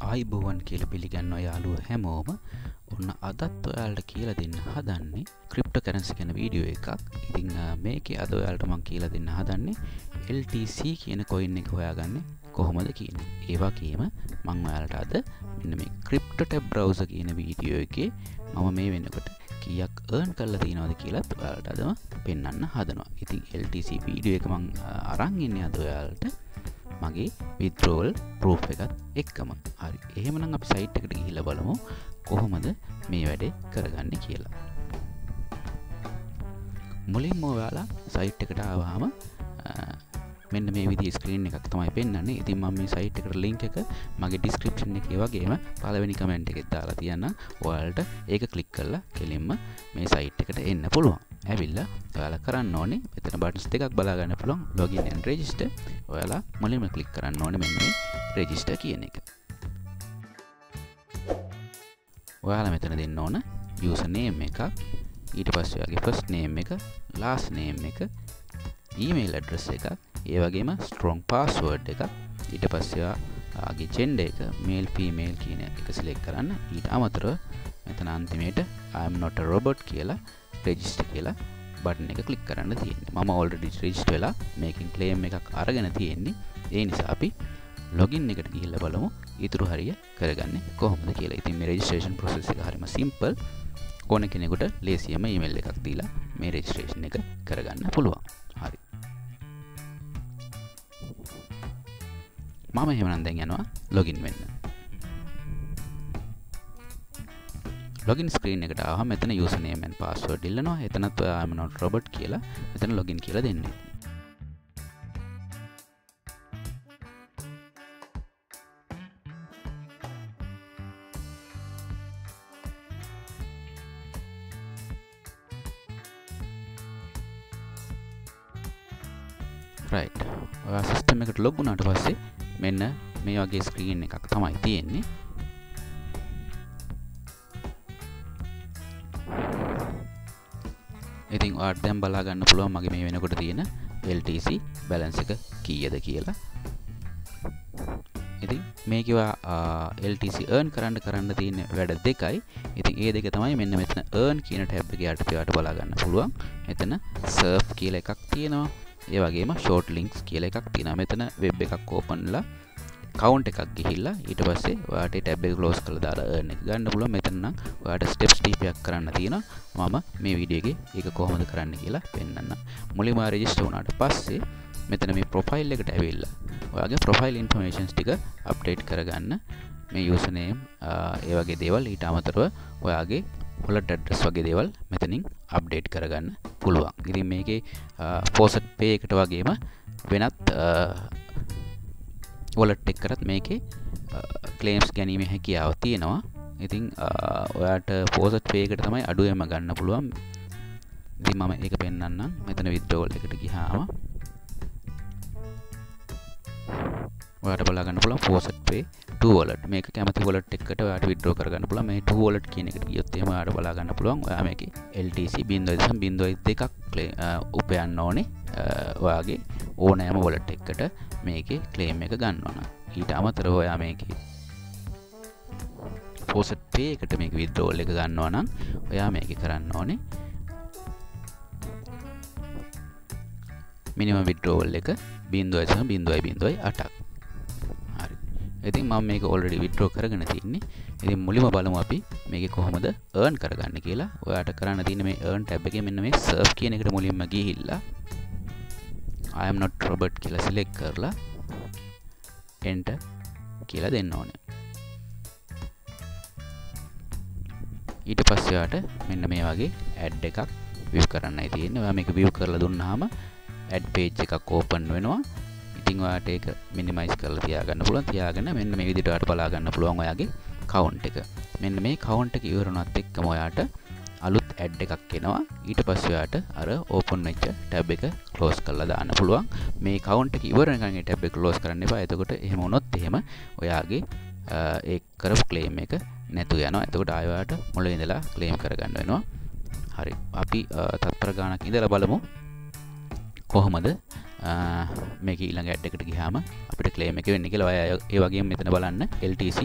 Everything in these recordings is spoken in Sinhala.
ආයිබෝවන් කියලා පිළිගන්නවා යාළුවෝ හැමෝම. ඔන්න අදත් ඔයාලට කියලා දෙන්න හදන්නේ ක්‍රිප්ටෝ කරන්සි ගැන වීඩියෝ එකක්. ඉතින් මේකේ අද ඔයාලට මම කියලා දෙන්න හදන්නේ LTC කියන coin එක හොයාගන්නේ කොහොමද කියන. ඒ වගේම මම ඔයාලට අද මෙන්න මේ ක්‍රිප්ටෝ ටැබ් බ්‍රවුසර් කියන වීඩියෝ එකේ මම මේ වෙනකොට කීයක් earn කරලා තියෙනවද කියලාත් ඔයාලට අදම පෙන්වන්න හදනවා. ඉතින් LTC වීඩියෝ එක මම අරන් ඉන්නේ අද ඔයාලට මගේ withdrawal proof එකත් එක්කම. හරි. එහෙමනම් අපි site එකට ගිහිල්ලා බලමු කොහොමද මේ වැඩේ කරගන්නේ කියලා. මුලින්ම ඔයාලා site එකට ආවහම මෙන්න මේ විදිහේ screen එකක් තමයි පෙන්වන්නේ. ඉතින් මම මේ site එකට link එක මගේ description එකේ වගේම පළවෙනි comment එකෙත් දාලා තියන්නම්. ඔයාලට ඒක click කරලා කෙලින්ම මේ site එකට එන්න පුළුවන්. ඇවිල්ලා ඔයාලා කරන්න ඕනේ මෙතන buttons දෙකක් බලා ගන්න පුළුවන් login and register. ඔයාලා මුලින්ම click කරන්න ඕනේ මෙන්න මේ register කියන එක. ඔයාලා මෙතන දෙන්න ඕන user name එකක්, ඊට පස්සේ ඔයාගේ first name එක, last name එක, email address එකක්, ඒ වගේම strong password එකක්, ඊට පස්සේ ඔයාගේ gender එක male female කියන එක select කරන්න. ඊට අමතරව මෙතන අන්තිමේට I am not a robot කියලා register කියලා බටන් එක click කරන්න තියෙන්නේ. මම already register වෙලා මේකෙන් claim එකක් අරගෙන තියෙන්නේ. ඒ නිසා අපි login එකට ගිහිල්ලා බලමු ඊටු හරිය කරගන්නේ කොහොමද කියලා. ඉතින් මේ registration process එක හරිම simple. ඕන කෙනෙකුට ලේසියම email එකක් දීලා මේ registration එක කරගන්න පුළුවන්. හරි. මම එහෙමනම් දැන් යනවා login වෙන්න. login screen එකට ආවම මෙතන username and password ඉල්ලනවා. එතනත් I am not robot කියලා මෙතන login කියලා දෙන්නේ. right. ඔයා system එකට log වුණාට පස්සේ මෙන්න මේ වගේ screen එකක් තමයි තියෙන්නේ. ඉතින් ඔයාලට දැන් බලා ගන්න පුළුවන් මගේ මේ වෙනකොට තියෙන LTC balance එක කීයද කියලා. ඉතින් මේකේ LTC earn කරන්න තියෙන වැඩ දෙකයි. ඉතින් ඒ දෙක තමයි මෙන්න මෙතන earn කියන tab එකේ යට බලා ගන්න පුළුවන්. මෙතන surf කියලා එකක් තියෙනවා. ඒ වගේම short links කියලා එකක් තියෙනවා. මෙතන web එකක් open ලා account එකක් ගිහිල්ලා ඊට පස්සේ ඔයාට tab එක close කරලා දාලා earn එක ගන්න පුළුවන්. මෙතන නම් ඔයාට steps ටිකක් කරන්න තියෙනවා. මම මේ වීඩියෝ එකේ ඒක කොහොමද කරන්න කියලා පෙන්නන්නම්. මුලින්ම register වුණාට පස්සේ මෙතන මේ profile එකට ඇවිල්ලා ඔයාගේ profile informations ටික update කරගන්න. මේ username ඒ වගේ දේවල් ඊට අමතරව ඔයාගේ wallet address වගේ දේවල් මෙතනින් update කරගන්න පුළුවන්. ඉතින් මේකේ faucet pay එකට වගේම වෙනත් wallet එකකට මේකේ claims ගැනීමේ හැකියාව තියෙනවා. ඉතින් ඔයාට faucet pay එකට තමයි අඩුවෙන්ම ගන්න පුළුවන්. ඉතින් මම ඒක පෙන්නන්නම්. මෙතන withdrawal එකට ගියාම ඔයාට බලා ගන්න පුළුවන් faucet pay to wallet. මේක කැමති wallet එකකට ඔයාට withdraw කරගන්න පුළුවන්. මේ to wallet කියන එකට ගියොත් එහෙම ඔයාට බලා ගන්න පුළුවන්. ඔයා මේකේ LTC 0.02ක් උපයන්න ඕනේ. ඔයාගේ ඕනෑම wallet එකකට මේකේ claim එක ගන්නවා නම්. ඊට අමතරව ඔයා මේකේ faucet pay එකට මේක withdrawal එක ගන්නවා නම් ඔයා මේකේ කරන්න ඕනේ minimum withdrawal එක 0.08ක්. හරි. ඉතින් මම මේක already withdraw කරගෙන තින්නේ. ඉතින් මුලින්ම බලමු අපි මේකේ කොහොමද earn කරගන්නේ කියලා. ඔයාට කරන්න තියෙන්නේ මේ earn tab එකේ මෙන්න මේ surf කියන එකට මුලින්ම ගිහිල්ලා I am not robot කියලා select කරලා enter කියලා දෙන්න ඕනේ. ඊට පස්සේ ඔයාට මෙන්න මේ වගේ ad එකක් view කරන්නයි තියෙන්නේ. ඔයා මේක view කරලා දුන්නාම ad page එකක් open වෙනවා. ඉතින් ඔයාට ඒක minimize කරලා තියාගන්න පුළුවන්. තියාගෙන මෙන්න මේ විදිහට ඔයාට බලා ගන්න පුළුවන් ඔයාගේ count එක. මෙන්න මේ count එක ඉවර වුණත් එක්කම ඔයාට අලුත් ad එකක් එනවා. ඊට පස්සේ ඔයාට අර open වෙච්ච tab එක close කරලා දාන්න පුළුවන්. මේ count එක ඉවර වෙනකන් ඒ tab එක close කරන්න එපා. එතකොට එහෙම වුණොත් එහෙම ඔයාගේ ඒ කරපු claim එක නැතු යනවා. එතකොට ආයෙ ඔයාට මුලින් ඉඳලා claim කරගන්න වෙනවා. හරි. අපි තත්පර ගානක් ඉඳලා බලමු කොහොමද මේක ඊළඟ ඇඩ් එකට ගියාම අපිට ක්ලේම් එක වෙන්නේ කියලා ඔය ඒ වගේම මෙතන බලන්න LTC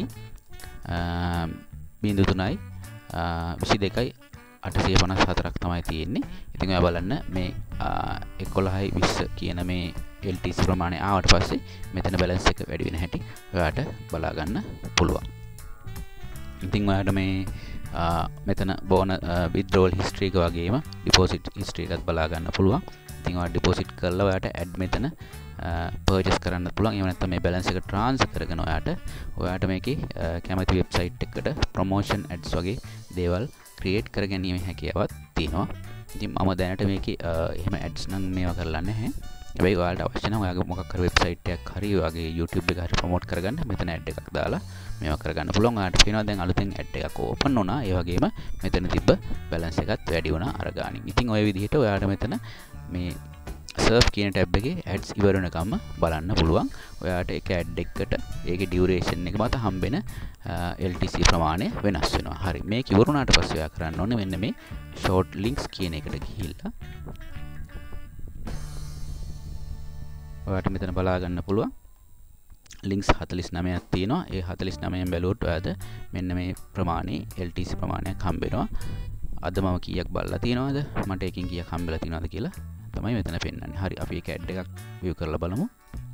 0.3යි 22යි 854ක් තමයි තියෙන්නේ. ඉතින් ඔයා බලන්න මේ 11යි 20 කියන මේ LTC ප්‍රමාණය ආවට පස්සේ මෙතන බැලන්ස් එක වැඩි වෙන හැටි ඔයාට බලා ගන්න පුළුවන්. ඉතින් ඔයාට මේ මෙතන බෝන withdrawal history එක වගේම deposit history එකත් බලා ගන්න පුළුවන්. ඉතින් ඔයා deposit කරලා ඔයාට add මෙතන purchase කරන්න පුළුවන්. එහෙම නැත්නම් මේ balance එක transfer කරගෙන ඔයාට මේකේ කැමති website එකකට promotion ads වගේ දේවල් create කර ගැනීම හැකියාවක් තියෙනවා. ඉතින් මම දැනට මේකේ එහෙම ads නම් මේවා කරලා නැහැ. හැබැයි ඔයාලට අවශ්‍ය නම් ඔයාගේ මොකක් හරි වෙබ්සයිට් එකක් හරි ඔයාගේ YouTube එක හරි ප්‍රොමෝට් කරගන්න මෙතන ඇඩ් එකක් දාලා මේවා කරගන්න පුළුවන්. ඔයාලට පේනවා දැන් අලුතෙන් ඇඩ් එකක් ඕපන් වුණා. ඒ වගේම මෙතන තිබ්බ බැලන්ස් එකත් වැඩි වුණා අර ගානින්. ඉතින් ඔය විදිහට ඔයාලට මෙතන මේ surf කියන ටැබ් එකේ ads ඉවර වෙනකම්ම බලන්න පුළුවන්. ඔයාලට එක ඇඩ් එකකට ඒකේ duration එක මත හම්බෙන LTC ප්‍රමාණය වෙනස් වෙනවා. හරි. මේක ඉවර වුණාට පස්සේ ඔයා කරන්න ඕනේ මෙන්න මේ short links කියන එකට ගිහිල්ලා ඔයාට මෙතන බලා ගන්න පුළුවන් links 49ක් තියෙනවා. ඒ 49න් බැලුවොත් ඔයාට මෙන්න මේ ප්‍රමාණය LTC ප්‍රමාණයක් හම්බ වෙනවා. අද මම කීයක් බලලා තියෙනවද? මට එකකින් කීයක් හම්බෙලා තියෙනවද කියලා තමයි මෙතන පෙන්නන්නේ. හරි අපි ඒක ඇඩ් එකක් view කරලා බලමු.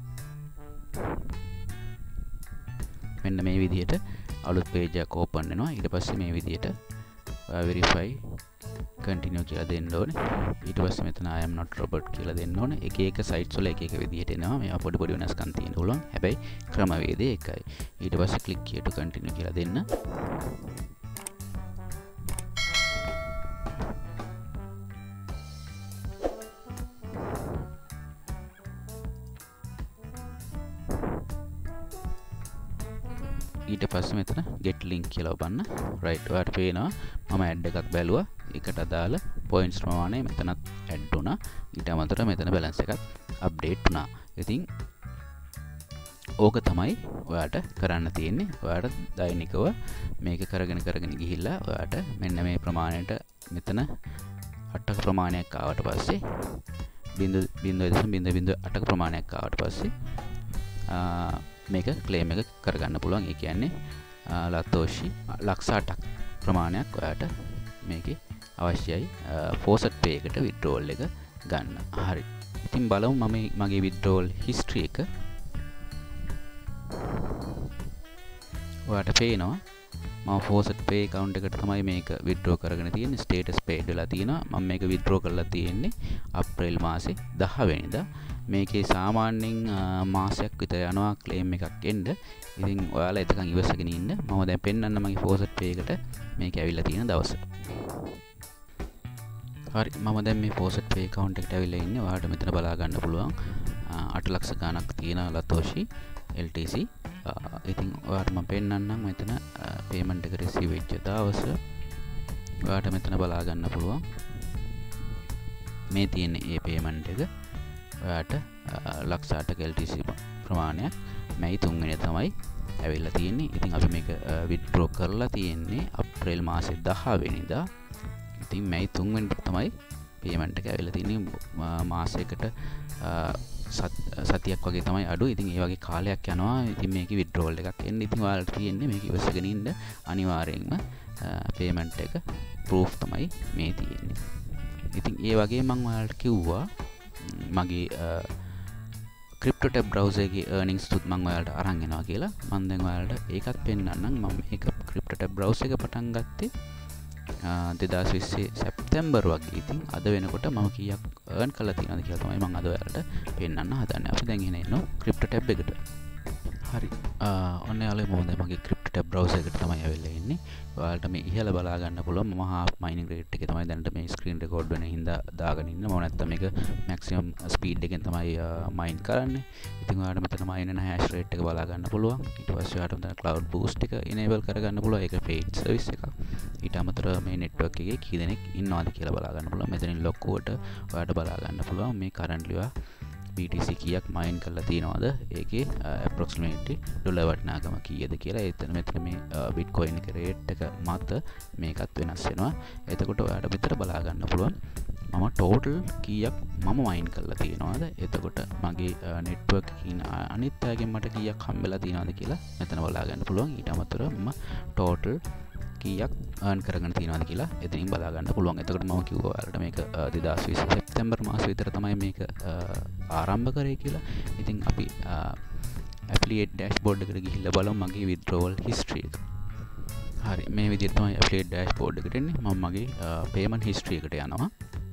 මෙන්න මේ විදිහට අලුත් page එකක් open වෙනවා. ඊට පස්සේ මේ විදිහට verify continue කියලා දෙන්න ඕනේ. ඊට පස්සේ මෙතන I am not robot කියලා දෙන්න ඕනේ. එක එක sites වල එක එක විදිහට එනවා. මේවා පොඩි පොඩි වෙනස්කම් තියෙන්න පුළුවන්. හැබැයි ක්‍රමවේදය එකයි. ඊට පස්සේ click here to continue කියලා දෙන්න. ඊට පස්සේ මෙතන get link කියලා ඔබන්න. right ඔයාලට පේනවා මම ඇඩ් එකක් බැලුවා. ඒකට අදාළ points ප්‍රමාණය මෙතනත් ඇඩ් වුණා. ඊට අමතරව මෙතන balance එකත් update වුණා. ඉතින් ඕක තමයි ඔයාට කරන්න තියෙන්නේ. ඔයාට දෛනිකව මේක කරගෙන ගිහිල්ලා ඔයාට මෙන්න මේ ප්‍රමාණයට මෙතන 8ක ප්‍රමාණයක් ආවට පස්සේ 0.0.08ක ප්‍රමාණයක් ආවට පස්සේ මේක ක්ලේම් එක කරගන්න පුළුවන්. ඒ කියන්නේ ලතෝෂි ලක්ෂ 8ක් ප්‍රමාණයක් ඔයාට මේකේ අවශ්‍යයි faucet pay එකට withdrawal එක ගන්න. හරි. ඉතින් බලමු මම මගේ withdrawal history එක. ඔයාට පේනවා මම faucet pay account එකට තමයි මේක withdraw කරගෙන තියෙන්නේ. status paid වෙලා තියෙනවා. මම මේක withdraw කරලා තියෙන්නේ අප්‍රේල් මාසේ 10 වෙනිදා. මේකේ සාමාන්‍යයෙන් මාසයක් විතර යනවා ක්ලේම් එකක් එන්න. ඉතින් ඔයාලා එතකන් ඉවසගෙන ඉන්න. මම දැන් පෙන්නන්න මගේ faucet pay එකට මේක ඇවිල්ලා තියෙන දවස. හරි මම දැන් මේ faucet pay account එකට ඇවිල්ලා ඉන්නේ. ඔයාලට මෙතන බලා ගන්න පුළුවන් 8 ලක්ෂ ගණක් තියෙන ලතෝෂි LTC. ඉතින් ඔයාලට මම පෙන්නන්නම් මෙතන payment එක receive වෙච්ච දවස. ඔයාලට මෙතන බලා ගන්න පුළුවන් මේ තියෙන ඒ payment එක. ඔයාට ලක්ෂ 8ක LTC ප්‍රමාණයක් මැයි 3 වෙනිදා තමයි ඇවිල්ලා තියෙන්නේ. ඉතින් අපි මේක withdraw කරලා තියෙන්නේ අප්‍රේල් මාසේ 10 වෙනිදා. ඉතින් මැයි 3 වෙනිදා තමයි payment එක ඇවිල්ලා තියෙන්නේ. මාසයකට සතියක් වගේ තමයි අඩු. ඉතින් ඒ වගේ කාලයක් යනවා. ඉතින් මේකේ withdrawal එකක් එන්න. ඉතින් ඔයාලට තියෙන්නේ මේක ඉවසගෙන ඉන්න. අනිවාර්යෙන්ම payment එක proof තමයි මේ තියෙන්නේ. ඉතින් ඒ වගේ මම ඔයාලට කිව්වා මගේ CryptoTab browser එකේ earnings තුත් මම ඔයාලට අරන් එනවා කියලා. මම දැන් ඔයාලට ඒකත් පෙන්නන්නම්. මම මේක CryptoTab browser එක පටන් ගත්තේ 2020 සැප්තැම්බර් වගේ. ඉතින් අද වෙනකොට මම කීයක් earn කරලා තියෙනවද කියලා තමයි මම අද ඔයාලට පෙන්නන්න හදන්නේ. අපි දැන් එහෙනම් එනවා CryptoTab එකට. හරි. ඔන්න යාළුවෝ මම දැන් මගේ CryptoTab browser එකට තමයි ඇවිල්ලා ඉන්නේ. ඔයාලට මේ ඉහළ බලා ගන්න පුළුවන් මම half mining rate එකේ තමයි දැනට මේ screen record වෙන හින්දා දාගෙන ඉන්න. මම නැත්තම් මේක maximum speed එකෙන් තමයි mine කරන්නේ. ඉතින් ඔයාලට මෙතන mine වෙන hash rate එක බලා ගන්න පුළුවන්. ඊට පස්සේ ඔයාලට මෙතන cloud boost එක enable කරගන්න පුළුවන්. ඒක paid service එකක්. ඊට අමතරව මේ network එකේ කී දෙනෙක් ඉන්නවද කියලා බලා ගන්න පුළුවන්. මෙතනින් log කොට ඔයාලට බලා ගන්න පුළුවන් මේ currently BTC කීයක් මයින් කරලා තියෙනවද ඒකේ approximately ඩොලර් වටිනාකම කීයද කියලා එතන මෙතන මේ Bitcoin එකේ රේට් එක මත මේකත් වෙනස් වෙනවා. එතකොට ඔයාලට විතර බලා ගන්න පුළුවන් මම total කීයක් මම මයින් කරලා තියෙනවද. එතකොට මගේ network එකකින් අනිත් අයගෙන් මට කීයක් හම්බෙලා තියෙනවද කියලා මෙතන බලා ගන්න පුළුවන්. ඊට අමතරව මම total කීයක් earn කරගෙන තියෙනවද කියලා එතනින් බලා ගන්න පුළුවන්. එතකොට මම කිව්වා ඔයාලට මේක 2020 සැප්තැම්බර් මාසෙ විතර තමයි මේක ආරම්භ කරේ කියලා. ඉතින් අපි affiliate dashboard එකට ගිහිල්ලා බලමු මගේ withdrawal history එක. හරි මේ විදිහට තමයි affiliate dashboard එකට එන්නේ. මම මගේ payment history එකට යනවා.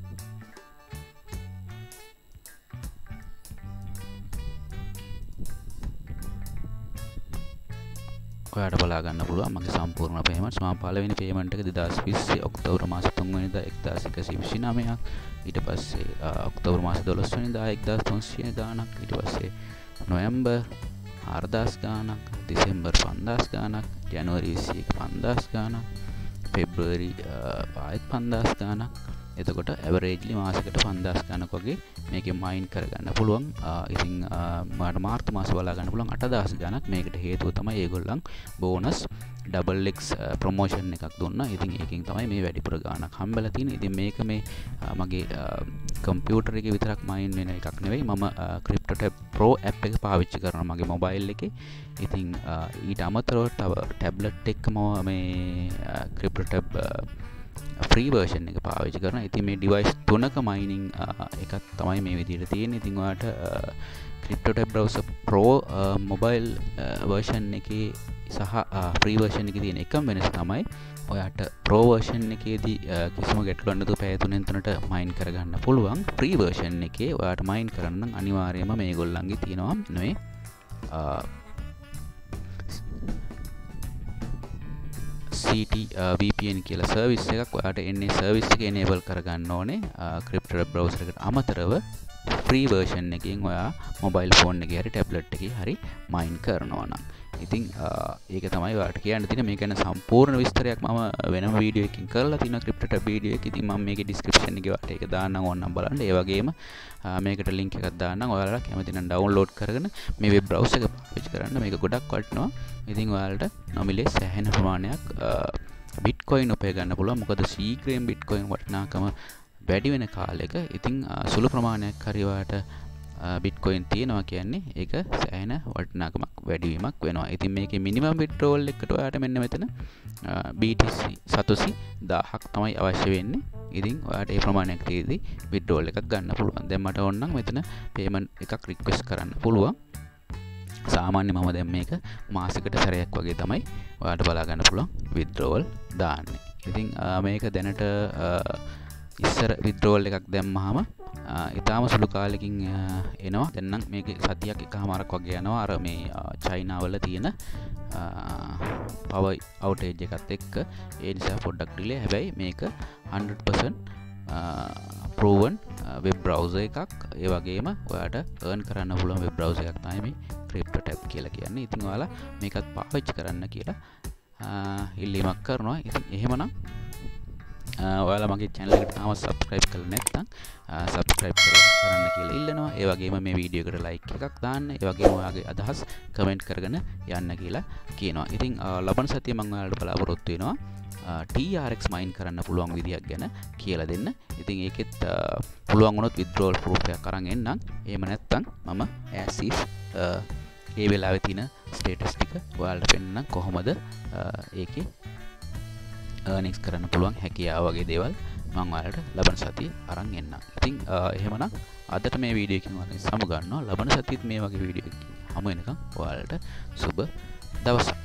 ඔයාලට බලා ගන්න පුළුවන් මගේ සම්පූර්ණ payments. මම පළවෙනි payment එක 2020 ඔක්තෝබර් මාස 3 වෙනිදා 1129ක්. ඊට පස්සේ ඔක්තෝබර් මාස 12 වෙනිදා 1300 ගාණක්. ඊට පස්සේ නොවැම්බර් 4000 ගාණක්, දෙසැම්බර් 5000 ගාණක්, ජනවාරි 21 5000 ගාණක්, පෙබ්‍රුවරි ආයෙත් 5000 ගාණක්. එතකොට ඇවරේජ්ලි මාසෙකට 5000 ගාණක් වගේ මේකෙන් මයින් කරගන්න පුළුවන්. ඉතින් මට මාර්තු මාස බලා ගන්න පුළුවන් 8000 ගාණක්. මේකට හේතුව තමයි ඒගොල්ලන් බෝනස් ඩබල් එක්ස් ප්‍රොමෝෂන් එකක් දුන්නා. ඉතින් ඒකෙන් තමයි මේ වැඩිපුර ගාණක් හම්බෙලා තියෙන්නේ. ඉතින් මේක මේ මගේ කම්පියුටර් එකේ විතරක් මයින් වෙන එකක් නෙවෙයි. මම CryptoTab Pro app එක පාවිච්චි කරනවා මගේ මොබයිල් එකේ. ඉතින් ඊට අමතරව තව ටැබ්ලට් එකම මේ CryptoTab free version එක පාවිච්චි කරනවා. ඉතින් මේ device තුනක mining එකක් තමයි මේ විදිහට තියෙන්නේ. ඉතින් ඔයාලට CryptoTab browser Pro mobile version එකේ සහ free version එකේ තියෙන එකම වෙනස තමයි ඔයාට Pro version එකේදී කිසිම ගැටලුවක් නැතුව පැය 3න් 3ට mine කරගන්න පුළුවන්. free version එකේ ඔයාට mine කරන්න නම් අනිවාර්යයෙන්ම මේගොල්ලන්ගේ තියෙනවා නේ CT VPN කියලා සර්විස් එකක්. ඔයාලට එන්නේ සර්විස් එක enable කරගන්න ඕනේ CryptoTab browser එකට අමතරව free version එකෙන් ඔයා mobile phone එකේ හරි tablet එකේ හරි mine කරනවා නම්. ඉතින් ඒක තමයි ඔයාලට කියන්න තියෙන්නේ. මේක ගැන සම්පූර්ණ විස්තරයක් මම වෙනම වීඩියෝ එකකින් කරලා තියෙනවා CryptoTab වීඩියෝ එක. ඉතින් මම මේකේ description එකේ ඔයාලට ඒක දාන්නම් ඕනනම් බලන්න. ඒ වගේම මේකට link එකක් දාන්නම්. ඔයාලා කැමති නම් download කරගෙන මේ web browser එක පාවිච්චි කරන්න. මේක ගොඩක් වටිනවා. ඉතින් ඔයාලට නොමිලේ සෑහෙන ප්‍රමාණයක් Bitcoin උපය ගන්න පුළුවන්. මොකද ශීඝ්‍රයෙන් Bitcoin වටිනාකම වැඩි වෙන කාලෙක ඉතින් සුළු ප්‍රමාණයක් හරි ඔයාලට Bitcoin තියෙනවා කියන්නේ ඒක සෑහෙන වටිනාකමක් වැඩිවීමක් වෙනවා. ඉතින් මේකේ minimum withdrawal එකට ඔයාලට මෙන්න මෙතන BTC සතොසි 1000ක් තමයි අවශ්‍ය වෙන්නේ. ඉතින් ඔයාලට ඒ ප්‍රමාණයක් තියෙද්දි withdrawal එකක් ගන්න පුළුවන්. දැන් මට ඕන නම් මෙතන payment එකක් request කරන්න පුළුවන්. සාමාන්‍ය මම දැන් මේක මාසෙකට සැරයක් වගේ තමයි ඔයාලට බලා ගන්න පුළුවන් withdrawal දාන්නේ. ඉතින් මේක දැනට ඉස්සර withdrawal එකක් දැම්මහම ඉතාම සුළු කාලෙකින් එනවා. දැන් නම් මේක සතියක් එකමාරක් වගේ යනවා. අර මේ චයිනාවල තියෙන power outage එකත් එක්ක ඒ නිසා පොඩ්ඩක් delay. හැබැයි මේක 100% proven web browser එකක්. ඒ වගේම ඔයාලට earn කරන්න පුළුවන් web browser එකක් තමයි මේ CryptoTab කියලා කියන්නේ. ඉතින් ඔයාලා මේකත් පාවිච්චි කරන්න කියලා ඉල්ලීමක් කරනවා. ඉතින් එහෙමනම් ඔයාලා මගේ channel එකට තාම subscribe කරලා නැත්නම් subscribe කරන්න කියලා ඉල්ලනවා. ඒ වගේම මේ වීඩියෝ එකට like එකක් දාන්න. ඒ වගේම ඔයාගේ අදහස් comment කරගෙන යන්න කියලා කියනවා. ඉතින් ලබන සතියේ මම ඔයාලට බලාපොරොත්තු වෙනවා TRX mine කරන්න පුළුවන් විදියක් ගැන කියලා දෙන්න. ඉතින් ඒකෙත් පුළුවන් වුණොත් withdrawal proof එකක් අරන් එන්නම්. එහෙම නැත්නම් මම as is ඒ වෙලාවේ තියෙන status ටික ඔයාලට පෙන්නන්න කොහොමද ඒකේ earnings කරන්න පුළුවන් හැකියාව වගේ දේවල් මම ඔයාලට ලබන සතියේ අරන් එන්නම්. ඉතින් එහෙමනම් අදට මේ වීඩියෝ එකකින් වගේ සමු ගන්නවා. ලබන සතියේත් මේ වගේ වීඩියෝ එකකින් හමු වෙනකම් ඔයාලට සුබ දවසක්.